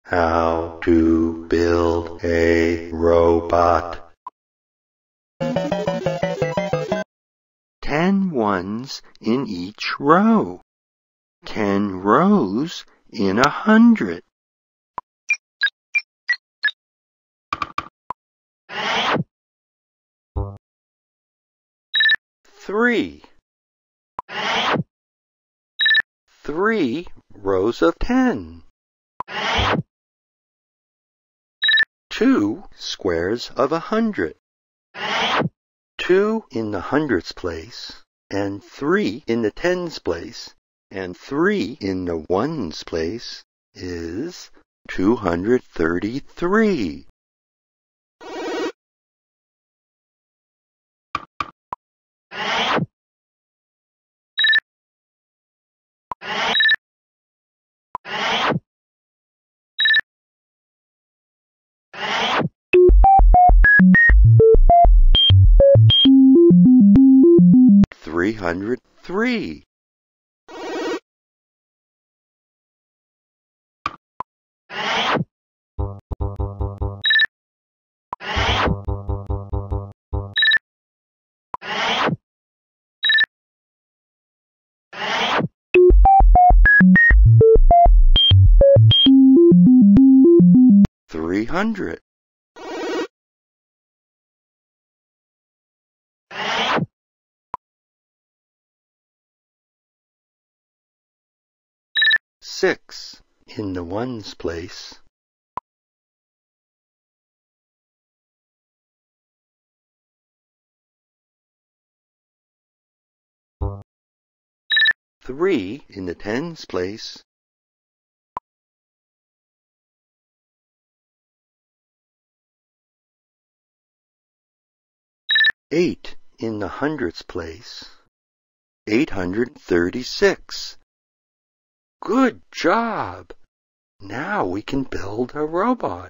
How to build a robot. 10 ones in each row. 10 rows in 100. 3. 3 rows of 10. 2 squares of 100. 2 in the hundreds place, and 3 in the tens place, and 3 in the ones place is 233. $303. $300. 6 in the ones place. 3 in the tens place. 8 in the hundreds place. 836. Good job! Now we can build a robot.